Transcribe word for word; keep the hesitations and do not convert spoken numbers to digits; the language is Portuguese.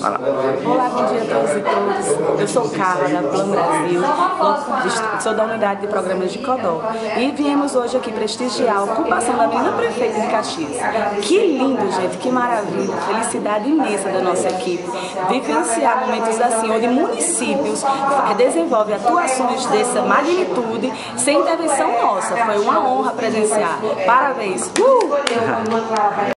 Vai lá. Olá, bom dia a todos e todas. Eu sou Carla, da Plan Brasil, sou da unidade de programas de Codó. E viemos hoje aqui prestigiar a ocupação da menina prefeita de Caxias. Que lindo, gente, que maravilha, felicidade imensa da nossa equipe. Vivenciar momentos assim, onde municípios desenvolvem atuações dessa magnitude sem intervenção nossa. Foi uma honra presenciar. Parabéns! Uh!